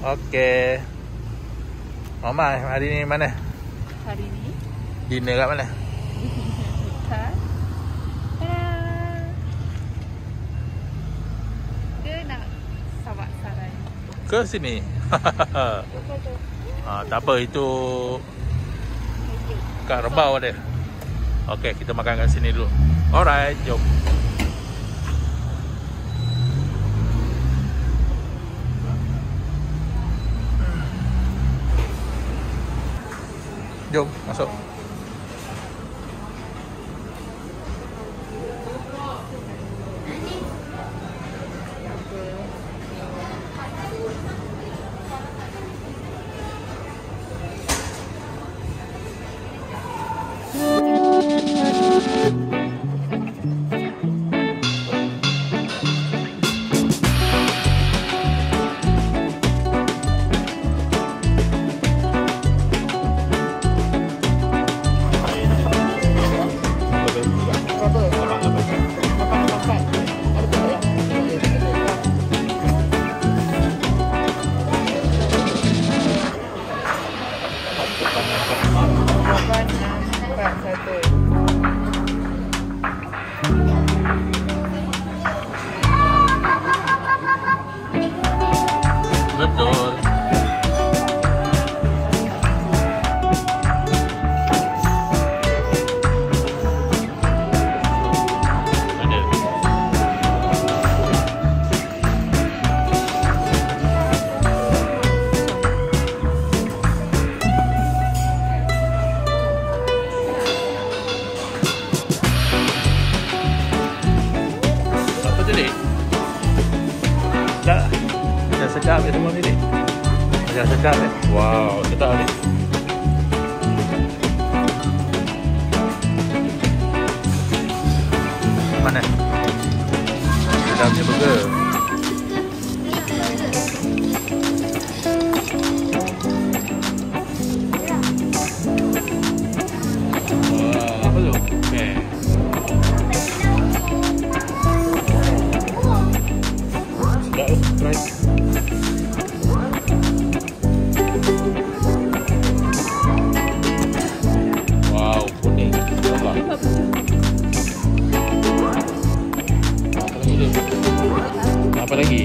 Okey. Mama, hari ni mana? Hari ni Dinner kat mana? bukan. Dia nak Sabak Sarai. Ke sini? Tak apa, itu kat Rebau ada. Okey, kita makan kat sini dulu. Alright, jom. Jom, masuk. Betul. Apa tu, Dik? Dah. Dah sedap ke semua ni, Dik? Dah sedap eh? Wow, sedap, Dik. Mana? Sedapnya burger. Wah, apa tu? Okay. Sedap tu, try. Wow, kuning. Allah. Apa lagi?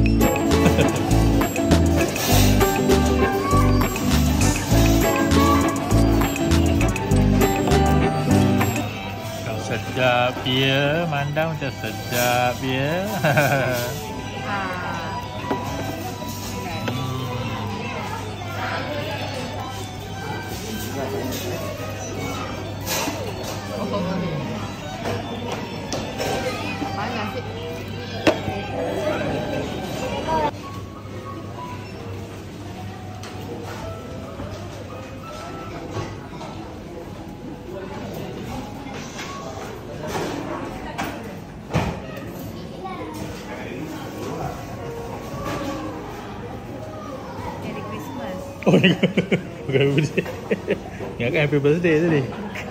Sedap ya, mandang macam sedap ya. Panas sih. Merry Christmas. Oh, bukan happy birthday. Ingatkan happy birthday tadi.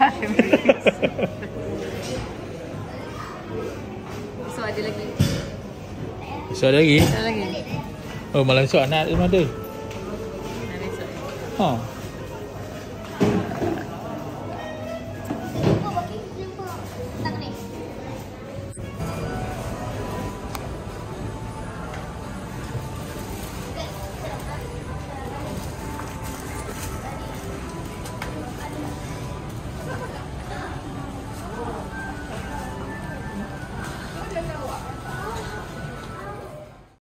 So ada lagi. Esok ada lagi? Ada lagi. Oh, malam esok anak ada. Nah, besok. Ha.